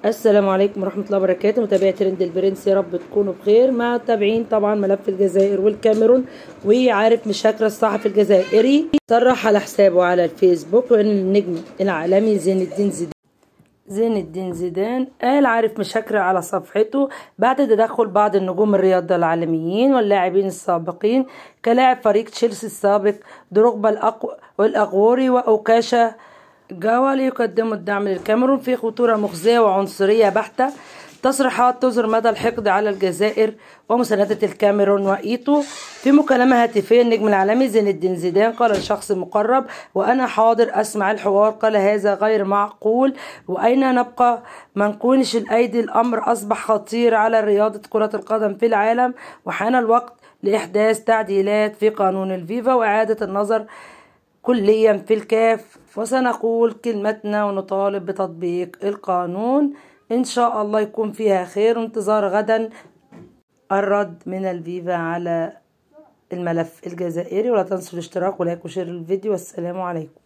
السلام عليكم ورحمة الله وبركاته. متابعي ترند البرنس، يا رب تكونوا بخير. مع تابعين طبعا ملف الجزائر والكاميرون. وعارف مشاكرة الصحفي الجزائري صرح على حسابه على الفيسبوك ان النجم العالمي زين الدين زيدان قال عارف مشاكرة على صفحته بعد تدخل بعض النجوم الرياضة العالميين واللاعبين السابقين كلاعب فريق تشيلسي السابق دروغبا والأغوري وأوكاشا جاوا ليقدموا الدعم للكاميرون في خطورة مخزية وعنصرية بحتة. تصريحات تظهر مدى الحقد على الجزائر ومساندة الكاميرون. وإيتو في مكالمة هاتفية النجم العالمي زين الدين زيدان قال لشخص مقرب: وأنا حاضر أسمع الحوار. قال: هذا غير معقول، وأين نبقى؟ ما نكونش الأيدي، الأمر أصبح خطير على رياضة كرة القدم في العالم، وحان الوقت لإحداث تعديلات في قانون الفيفا وإعادة النظر كليا في الكاف، وسنقول كلمتنا ونطالب بتطبيق القانون. إن شاء الله يكون فيها خير، وانتظار غدا الرد من الفيفا على الملف الجزائري. ولا تنسوا الاشتراك ولايك وشير الفيديو، والسلام عليكم.